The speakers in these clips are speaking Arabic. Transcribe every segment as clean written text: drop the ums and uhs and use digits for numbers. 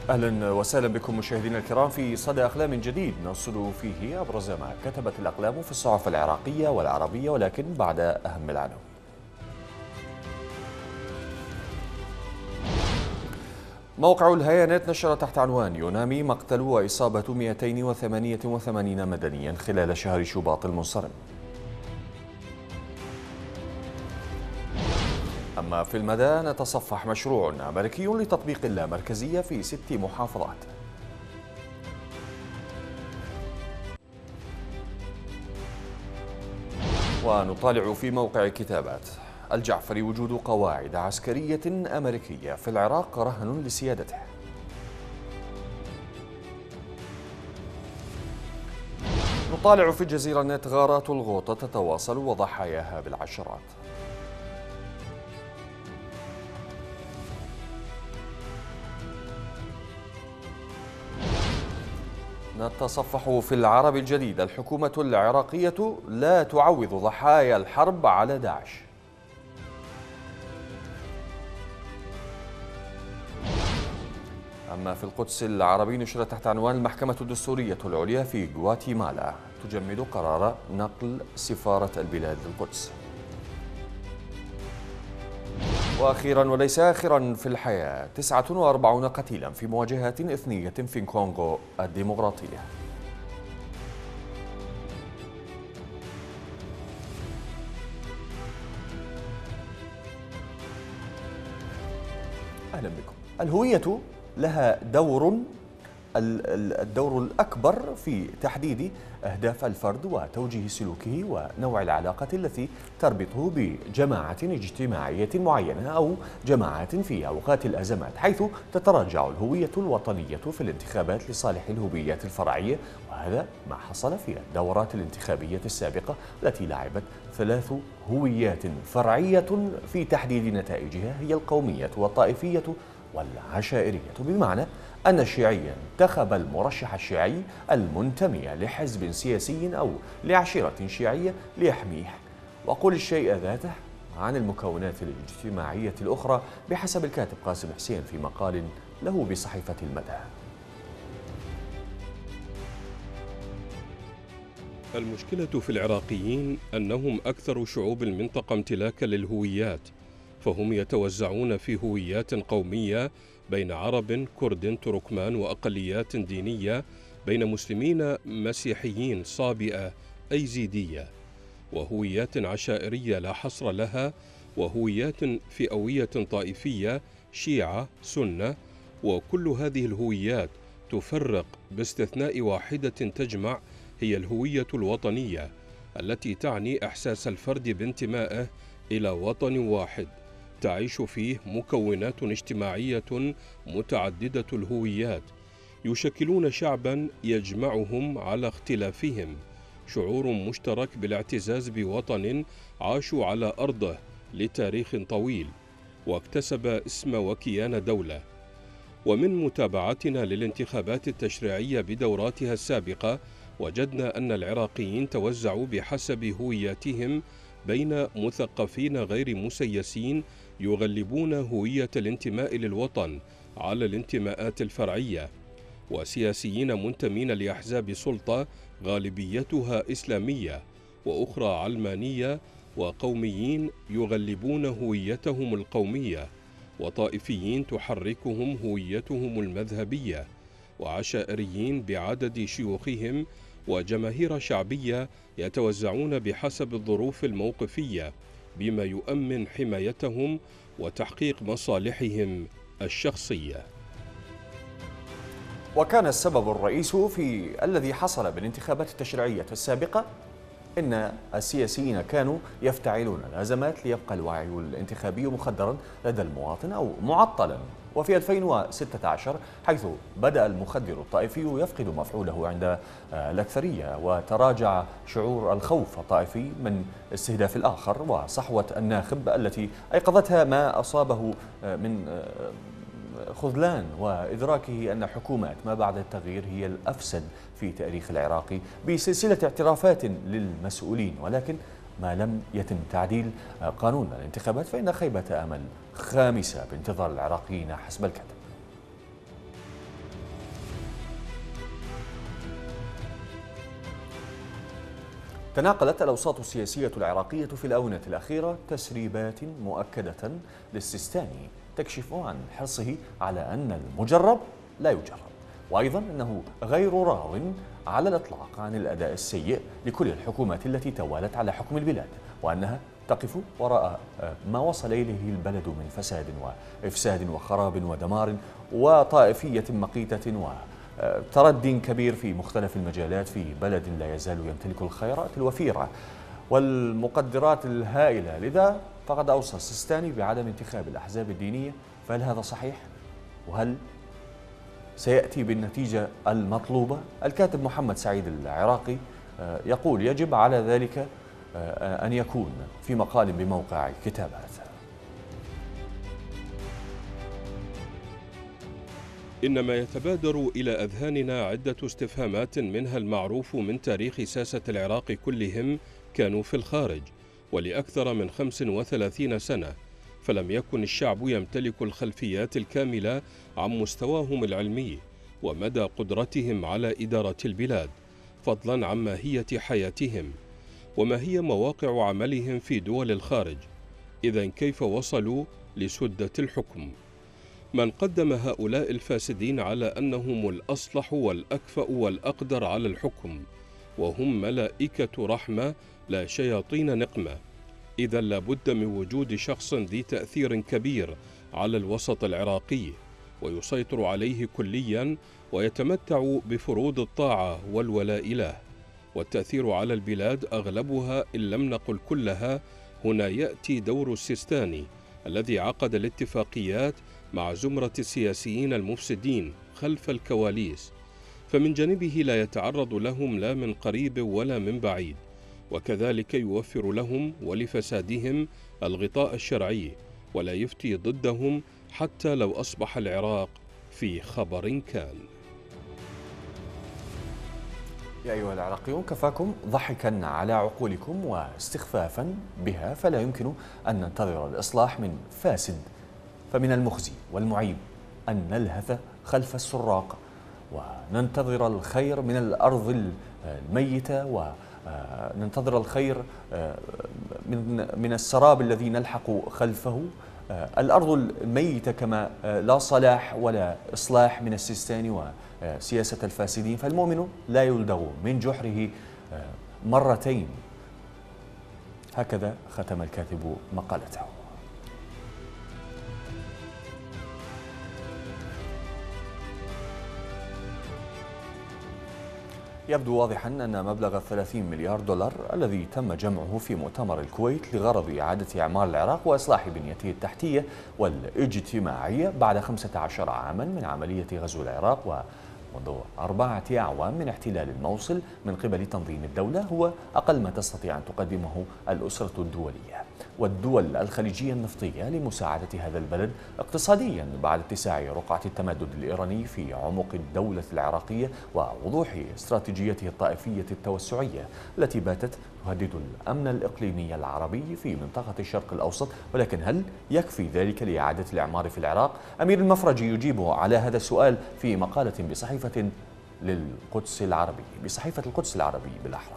أهلا وسهلا بكم مشاهدينا الكرام في صدى أقلام جديد نرصد فيه أبرز ما كتبت الأقلام في الصحف العراقية والعربية، ولكن بعد أهم العناوين. موقع الهيانات نشر تحت عنوان: يونامي مقتل وإصابة 288 مدنيا خلال شهر شباط المنصرم. أما في المدى نتصفح: مشروع أمريكي لتطبيق اللامركزية في 6 محافظات. ونطالع في موقع كتابات: الجعفري وجود قواعد عسكرية أمريكية في العراق رهن لسيادته. نطالع في الجزيرة نت: غارات الغوطة تتواصل وضحاياها بالعشرات. نتصفح في العرب الجديد: الحكومة العراقية لا تعوض ضحايا الحرب على داعش. أما في القدس العربي نشر تحت عنوان: المحكمة الدستورية العليا في غواتيمالا تجمد قرار نقل سفارة البلاد للقدس. وأخيرا وليس آخرا في الحياة: 49 قتيلا في مواجهات إثنية في الكونغو الديمقراطية. أهلا بكم. الهوية لها الدور الأكبر في تحديد أهداف الفرد وتوجيه سلوكه ونوع العلاقة التي تربطه بجماعة اجتماعية معينة أو جماعات في أوقات الأزمات، حيث تتراجع الهوية الوطنية في الانتخابات لصالح الهويات الفرعية. وهذا ما حصل في الدورات الانتخابية السابقة التي لعبت 3 هويات فرعية في تحديد نتائجها، هي القومية والطائفية والعشائرية، بمعنى أن الشيعي انتخب المرشح الشيعي المنتمي لحزب سياسي أو لعشيرة شيعية ليحميه، وقل الشيء ذاته عن المكونات الاجتماعية الأخرى، بحسب الكاتب قاسم حسين في مقال له بصحيفة المدى. المشكلة في العراقيين أنهم أكثر شعوب المنطقة امتلاكا للهويات، فهم يتوزعون في هويات قومية بين عرب، كرد، تركمان وأقليات دينية، بين مسلمين، مسيحيين، صابئة، أيزيدية، وهويات عشائرية لا حصر لها، وهويات فئوية طائفية، شيعة، سنة. وكل هذه الهويات تفرق باستثناء واحدة تجمع، هي الهوية الوطنية التي تعني إحساس الفرد بانتمائه إلى وطن واحد تعيش فيه مكونات اجتماعية متعددة الهويات، يشكلون شعبا يجمعهم على اختلافهم شعور مشترك بالاعتزاز بوطن عاشوا على أرضه لتاريخ طويل واكتسب اسم وكيان دولة. ومن متابعتنا للانتخابات التشريعية بدوراتها السابقة وجدنا أن العراقيين توزعوا بحسب هوياتهم بين مثقفين غير مسيسين يغلبون هوية الانتماء للوطن على الانتماءات الفرعية، وسياسيين منتمين لأحزاب سلطة غالبيتها إسلامية وأخرى علمانية، وقوميين يغلبون هويتهم القومية، وطائفيين تحركهم هويتهم المذهبية، وعشائريين بعدد شيوخهم، وجماهير شعبية يتوزعون بحسب الظروف الموقفية بما يؤمن حمايتهم وتحقيق مصالحهم الشخصية. وكان السبب الرئيس في الذي حصل بالانتخابات التشريعية السابقة إن السياسيين كانوا يفتعلون الأزمات ليبقى الوعي الانتخابي مخدرا لدى المواطن أو معطلا. وفي 2016 حيث بدأ المخدر الطائفي يفقد مفعوله عند الأكثرية، وتراجع شعور الخوف الطائفي من استهداف الآخر وصحوة الناخب التي أيقظتها ما أصابه من خذلان وإدراكه أن حكومات ما بعد التغيير هي الأفسد في تاريخ العراق، بسلسلة اعترافات للمسؤولين. ولكن ما لم يتم تعديل قانون الانتخابات فإن خيبة أمل خامسة بانتظار العراقيين حسب الكتب. تناقلت الأوساط السياسية العراقية في الآونة الأخيرة تسريبات مؤكدة للسيستاني تكشف عن حرصه على أن المجرب لا يجرب، وأيضا أنه غير راض على الإطلاق عن الأداء السيء لكل الحكومات التي توالت على حكم البلاد، وأنها تقف وراء ما وصل إليه البلد من فساد وإفساد وخراب ودمار وطائفية مقيتة وترد كبير في مختلف المجالات في بلد لا يزال يمتلك الخيرات الوفيرة والمقدرات الهائلة. لذا فقد أوصى السيستاني بعدم انتخاب الأحزاب الدينية، فهل هذا صحيح؟ وهل سيأتي بالنتيجة المطلوبة؟ الكاتب محمد سعيد العراقي يقول يجب على ذلك أن يكون في مقال بموقع كتابات. إنما يتبادر إلى أذهاننا عدة استفهامات، منها المعروف من تاريخ ساسة العراق كلهم كانوا في الخارج ولأكثر من 35 سنة، فلم يكن الشعب يمتلك الخلفيات الكاملة عن مستواهم العلمي ومدى قدرتهم على إدارة البلاد، فضلا عن ماهية حياتهم وما هي مواقع عملهم في دول الخارج. إذن كيف وصلوا لسدة الحكم؟ من قدم هؤلاء الفاسدين على أنهم الأصلح والأكفأ والأقدر على الحكم، وهم ملائكة رحمة لا شياطين نقمة. إذا لابد من وجود شخص ذي تأثير كبير على الوسط العراقي ويسيطر عليه كليا ويتمتع بفروض الطاعة والولاء له والتأثير على البلاد أغلبها إن لم نقل كلها. هنا يأتي دور السيستاني الذي عقد الاتفاقيات مع زمرة السياسيين المفسدين خلف الكواليس، فمن جانبه لا يتعرض لهم لا من قريب ولا من بعيد، وكذلك يوفر لهم ولفسادهم الغطاء الشرعي ولا يفتي ضدهم حتى لو أصبح العراق في خبر كان. يا أيها العراقيون، كفاكم ضحكا على عقولكم واستخفافا بها، فلا يمكن أن ننتظر الإصلاح من فاسد، فمن المخزي والمعيب أن نلهث خلف السراق وننتظر الخير من الأرض الميتة وننتظر الخير من السراب الذي نلحق خلفه. الأرض الميتة كما لا صلاح ولا إصلاح من السيستاني وسياسة الفاسدين، فالمؤمن لا يلدغ من جحره مرتين. هكذا ختم الكاتب مقالته. يبدو واضحا أن مبلغ 30 مليار دولار الذي تم جمعه في مؤتمر الكويت لغرض إعادة إعمار العراق وإصلاح بنيته التحتية والاجتماعية بعد 15 عاما من عملية غزو العراق ومنذ 4 أعوام من احتلال الموصل من قبل تنظيم الدولة هو أقل ما تستطيع أن تقدمه الأسرة الدولية والدول الخليجية النفطية لمساعدة هذا البلد اقتصاديا بعد اتساع رقعة التمدد الإيراني في عمق الدولة العراقية ووضوح استراتيجيته الطائفية التوسعية التي باتت تهدد الأمن الإقليمي العربي في منطقة الشرق الأوسط. ولكن هل يكفي ذلك لإعادة الإعمار في العراق؟ أمير المفرجي يجيب على هذا السؤال في مقالة بصحيفة القدس العربي بالأحرى.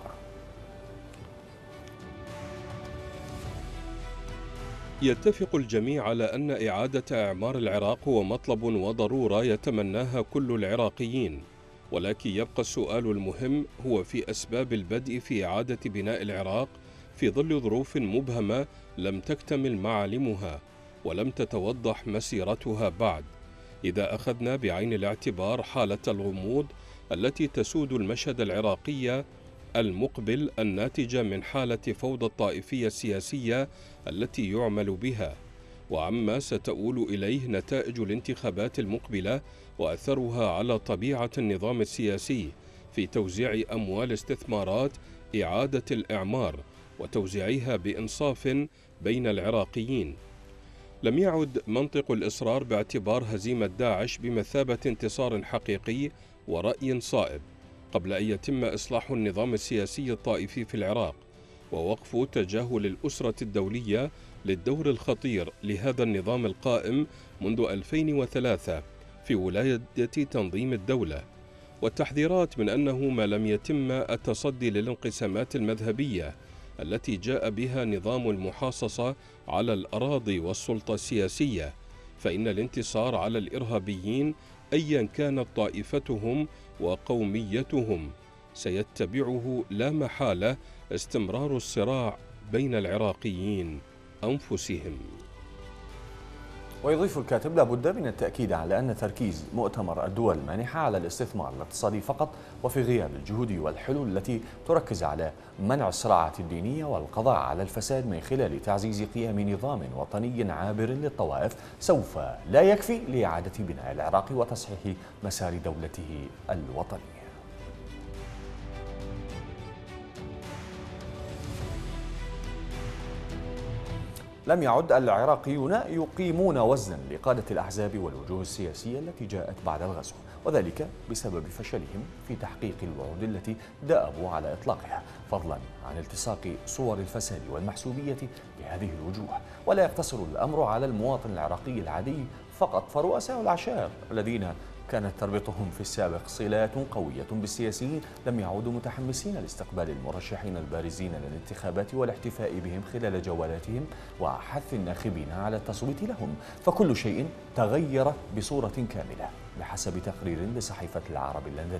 يتفق الجميع على أن إعادة إعمار العراق هو مطلب وضرورة يتمناها كل العراقيين، ولكن يبقى السؤال المهم هو في أسباب البدء في إعادة بناء العراق في ظل ظروف مبهمة لم تكتمل معالمها ولم تتوضح مسيرتها بعد. إذا أخذنا بعين الاعتبار حالة الغموض التي تسود المشهد العراقي المقبل الناتجة من حالة فوضى الطائفية السياسية التي يعمل بها، وعما ستؤول إليه نتائج الانتخابات المقبلة وأثرها على طبيعة النظام السياسي في توزيع أموال استثمارات إعادة الإعمار وتوزيعها بإنصاف بين العراقيين. لم يعد منطق الإصرار باعتبار هزيمة داعش بمثابة انتصار حقيقي ورأي صائب قبل أن يتم إصلاح النظام السياسي الطائفي في العراق ووقف تجاهل الأسرة الدولية للدور الخطير لهذا النظام القائم منذ 2003 في ولاية تنظيم الدولة، والتحذيرات من أنه ما لم يتم التصدي للانقسامات المذهبية التي جاء بها نظام المحاصصة على الأراضي والسلطة السياسية، فإن الانتصار على الإرهابيين أيا كانت طائفتهم وقوميتهم سيتبعه لا محالة استمرار الصراع بين العراقيين أنفسهم. ويضيف الكاتب: لا بد من التأكيد على أن تركيز مؤتمر الدول المانحة على الاستثمار الاقتصادي فقط، وفي غياب الجهود والحلول التي تركز على منع الصراعات الدينية والقضاء على الفساد من خلال تعزيز قيام نظام وطني عابر للطوائف، سوف لا يكفي لإعادة بناء العراق وتصحيح مسار دولته الوطنية. لم يعد العراقيون يقيمون وزنا لقادة الأحزاب والوجوه السياسية التي جاءت بعد الغزو، وذلك بسبب فشلهم في تحقيق الوعود التي دأبوا على إطلاقها، فضلا عن التصاق صور الفساد والمحسوبية بهذه الوجوه. ولا يقتصر الأمر على المواطن العراقي العادي فقط، فرؤساء العشائر الذين كانت تربطهم في السابق صلات قوية بالسياسيين لم يعودوا متحمسين لاستقبال المرشحين البارزين للانتخابات والاحتفاء بهم خلال جولاتهم وحث الناخبين على التصويت لهم، فكل شيء تغير بصورة كاملة بحسب تقرير لصحيفة العرب اللندنية.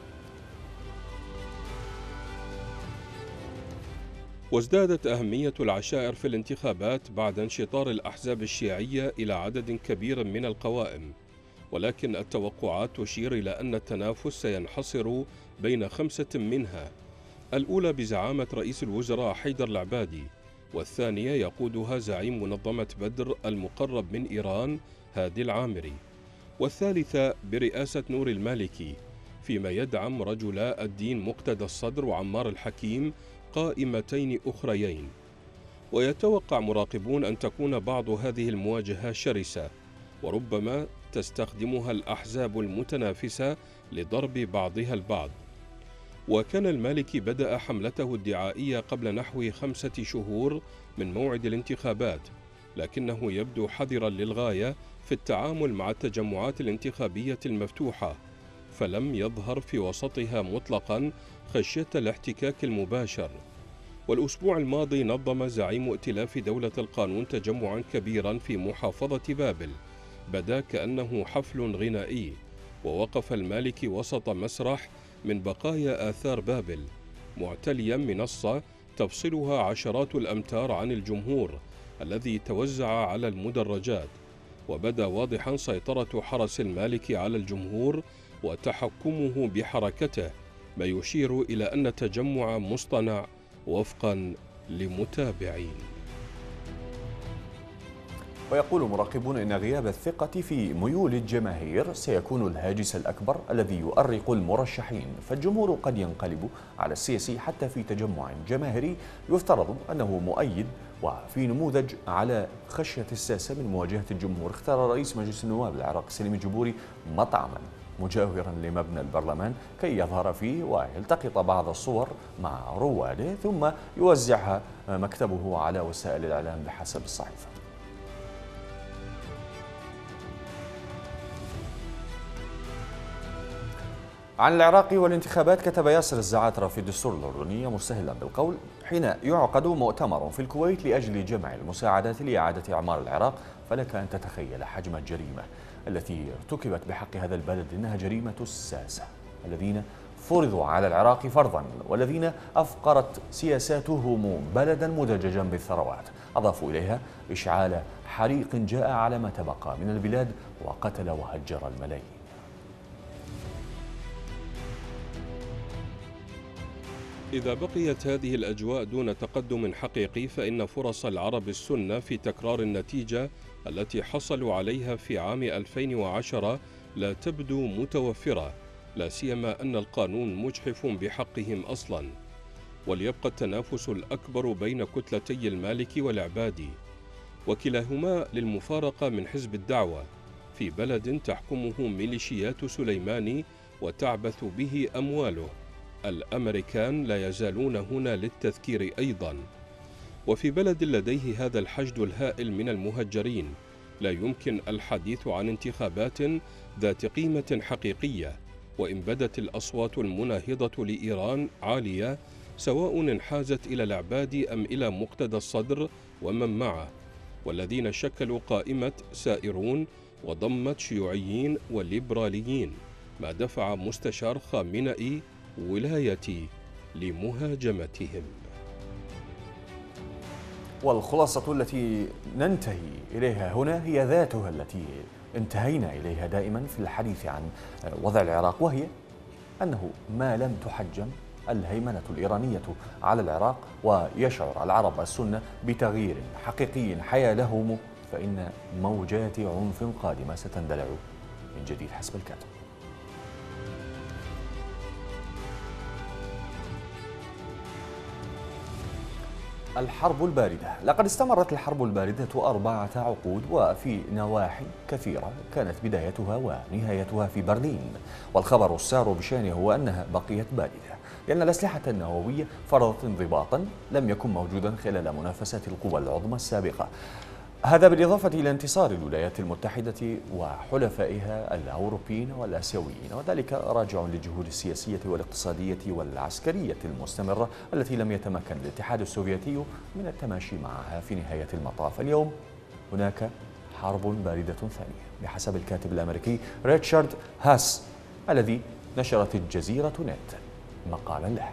وازدادت أهمية العشائر في الانتخابات بعد انشطار الأحزاب الشيعية إلى عدد كبير من القوائم، ولكن التوقعات تشير إلى أن التنافس سينحصر بين 5 منها: الأولى بزعامة رئيس الوزراء حيدر العبادي، والثانية يقودها زعيم منظمة بدر المقرب من إيران هادي العامري، والثالثة برئاسة نور المالكي، فيما يدعم رجلا الدين مقتدى الصدر وعمار الحكيم قائمتين أخريين. ويتوقع مراقبون أن تكون بعض هذه المواجهة شرسة، وربما تستخدمها الأحزاب المتنافسة لضرب بعضها البعض. وكان المالكي بدأ حملته الدعائية قبل نحو 5 شهور من موعد الانتخابات، لكنه يبدو حذرا للغاية في التعامل مع التجمعات الانتخابية المفتوحة، فلم يظهر في وسطها مطلقا خشية الاحتكاك المباشر. والأسبوع الماضي نظم زعيم ائتلاف دولة القانون تجمعا كبيرا في محافظة بابل، بدا كأنه حفل غنائي، ووقف المالكي وسط مسرح من بقايا آثار بابل، معتليا منصة تفصلها عشرات الأمتار عن الجمهور الذي توزع على المدرجات، وبدا واضحا سيطرة حرس المالكي على الجمهور وتحكمه بحركته، ما يشير إلى أن التجمع مصطنع وفقا لمتابعين. ويقول مراقبون إن غياب الثقة في ميول الجماهير سيكون الهاجس الأكبر الذي يؤرق المرشحين، فالجمهور قد ينقلب على السياسي حتى في تجمع جماهيري يفترض أنه مؤيد. وفي نموذج على خشية الساسة من مواجهة الجمهور، اختار رئيس مجلس النواب العراقي سليم الجبوري مطعما مجاورا لمبنى البرلمان كي يظهر فيه ويلتقط بعض الصور مع رواده، ثم يوزعها مكتبه على وسائل الإعلام بحسب الصحيفة. عن العراق والانتخابات، كتب ياسر الزعاترة في الدستور الأردني مستهلا بالقول: حين يعقد مؤتمر في الكويت لأجل جمع المساعدات لإعادة إعمار العراق، فلك أن تتخيل حجم الجريمة التي ارتكبت بحق هذا البلد، إنها جريمة الساسة الذين فرضوا على العراق فرضا، والذين أفقرت سياساتهم بلدا مدججا بالثروات. أضافوا إليها إشعال حريق جاء على ما تبقى من البلاد وقتل وهجر الملايين. إذا بقيت هذه الأجواء دون تقدم حقيقي، فإن فرص العرب السنة في تكرار النتيجة التي حصلوا عليها في عام 2010 لا تبدو متوفرة، لا سيما أن القانون مجحف بحقهم أصلا. وليبقى التنافس الأكبر بين كتلتي المالكي والعبادي، وكلاهما للمفارقة من حزب الدعوة في بلد تحكمه ميليشيات سليماني وتعبث به أمواله. الأمريكان لا يزالون هنا للتذكير أيضا. وفي بلد لديه هذا الحشد الهائل من المهجرين، لا يمكن الحديث عن انتخابات ذات قيمة حقيقية، وإن بدت الأصوات المناهضة لإيران عالية سواء انحازت إلى العباد أم إلى مقتدى الصدر ومن معه، والذين شكلوا قائمة سائرون وضمت شيوعيين وليبراليين، ما دفع مستشار خامنئي ولايتي لمهاجمتهم. والخلاصة التي ننتهي إليها هنا هي ذاتها التي انتهينا إليها دائما في الحديث عن وضع العراق، وهي أنه ما لم تحجم الهيمنة الإيرانية على العراق ويشعر العرب السنة بتغيير حقيقي حيالهم، فإن موجات عنف قادمة ستندلع من جديد حسب الكاتب. الحرب الباردة. لقد استمرت الحرب الباردة 4 عقود وفي نواحي كثيرة كانت بدايتها ونهايتها في برلين، والخبر السار بشأنها هو أنها بقيت باردة لأن الأسلحة النووية فرضت انضباطا لم يكن موجودا خلال منافسات القوى العظمى السابقة. هذا بالإضافة إلى انتصار الولايات المتحدة وحلفائها الأوروبيين والآسيويين، وذلك راجع للجهود السياسية والاقتصادية والعسكرية المستمرة التي لم يتمكن الاتحاد السوفيتي من التماشي معها في نهاية المطاف. اليوم هناك حرب باردة ثانية بحسب الكاتب الأمريكي ريتشارد هاس الذي نشرت الجزيرة نت مقالا له.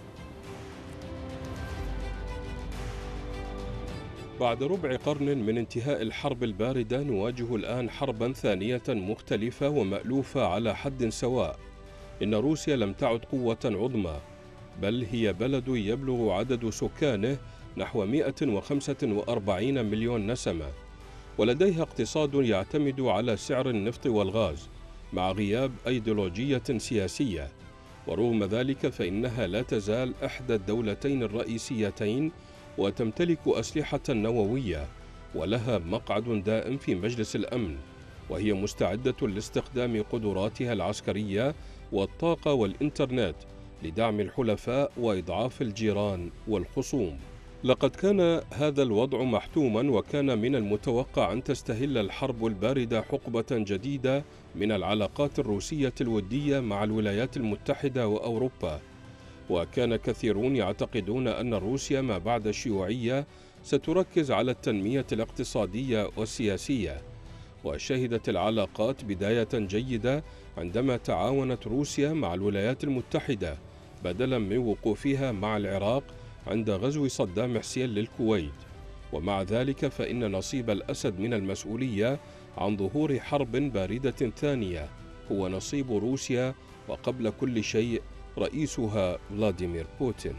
بعد ربع قرن من انتهاء الحرب الباردة نواجه الآن حربا ثانية مختلفة ومألوفة على حد سواء. إن روسيا لم تعد قوة عظمى، بل هي بلد يبلغ عدد سكانه نحو 145 مليون نسمة، ولديها اقتصاد يعتمد على سعر النفط والغاز مع غياب أيديولوجية سياسية، ورغم ذلك فإنها لا تزال إحدى الدولتين الرئيسيتين وتمتلك أسلحة نووية ولها مقعد دائم في مجلس الأمن، وهي مستعدة لاستخدام قدراتها العسكرية والطاقة والإنترنت لدعم الحلفاء وإضعاف الجيران والخصوم. لقد كان هذا الوضع محتوما، وكان من المتوقع أن تستهل الحرب الباردة حقبة جديدة من العلاقات الروسية الودية مع الولايات المتحدة وأوروبا، وكان كثيرون يعتقدون أن روسيا ما بعد الشيوعية ستركز على التنمية الاقتصادية والسياسية. وشهدت العلاقات بداية جيدة عندما تعاونت روسيا مع الولايات المتحدة بدلا من وقوفها مع العراق عند غزو صدام حسين للكويت، ومع ذلك فإن نصيب الأسد من المسؤولية عن ظهور حرب باردة ثانية هو نصيب روسيا، وقبل كل شيء رئيسها فلاديمير بوتين.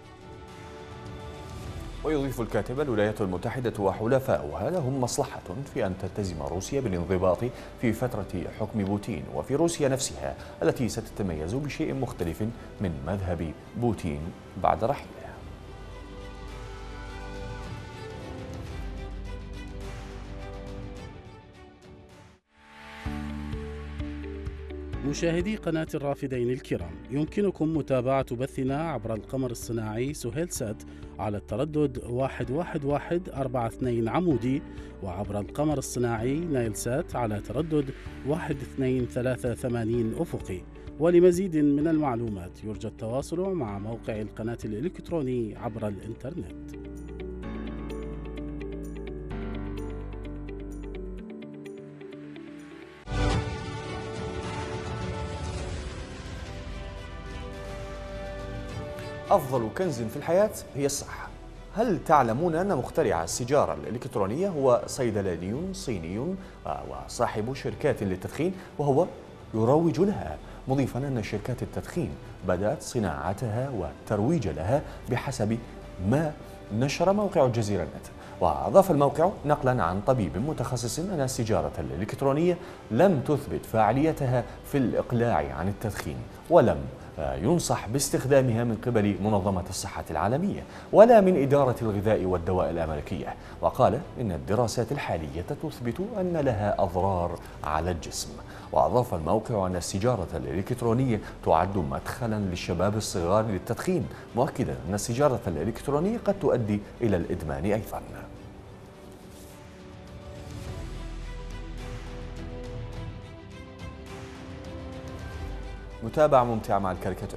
ويضيف الكاتب: الولايات المتحدة وحلفاؤها لهم مصلحة في أن تلتزم روسيا بالانضباط في فترة حكم بوتين وفي روسيا نفسها التي ستتميز بشيء مختلف من مذهب بوتين بعد رحيله. مشاهدي قناة الرافدين الكرام، يمكنكم متابعة بثنا عبر القمر الصناعي سهيلسات على التردد 11142 عمودي، وعبر القمر الصناعي نايلسات على تردد 1283 أفقي. ولمزيد من المعلومات يرجى التواصل مع موقع القناة الإلكتروني عبر الإنترنت. أفضل كنز في الحياة هي الصحة. هل تعلمون أن مخترع السيجارة الإلكترونية هو صيدلاني صيني وصاحب شركات للتدخين، وهو يروج لها، مضيفا أن شركات التدخين بدأت صناعتها والترويج لها بحسب ما نشر موقع الجزيرة نت. وأضاف الموقع نقلا عن طبيب متخصص أن السيجارة الإلكترونية لم تثبت فاعليتها في الإقلاع عن التدخين، ولم ينصح باستخدامها من قبل منظمة الصحة العالمية ولا من إدارة الغذاء والدواء الأمريكية. وقال إن الدراسات الحالية تثبت أن لها أضرار على الجسم. وأضاف الموقع أن السيجارة الإلكترونية تعد مدخلا للشباب الصغار للتدخين، مؤكدا أن السيجارة الإلكترونية قد تؤدي إلى الإدمان أيضا. متابعة ممتعة مع الكاريكاتير.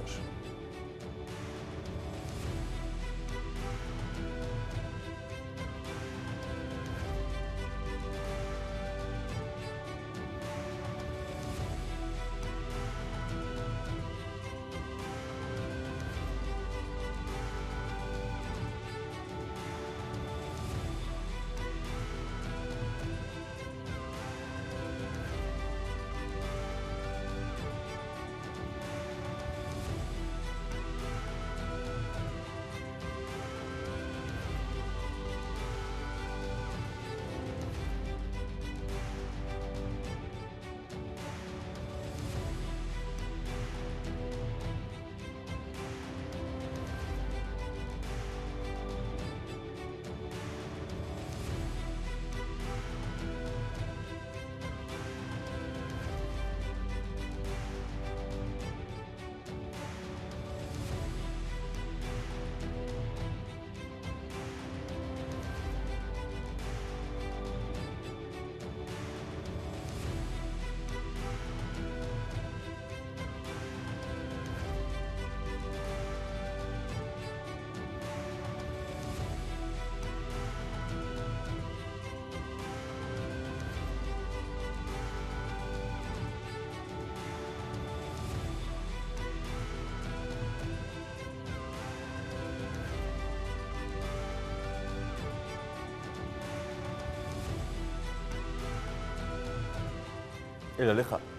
إلى اللقاء.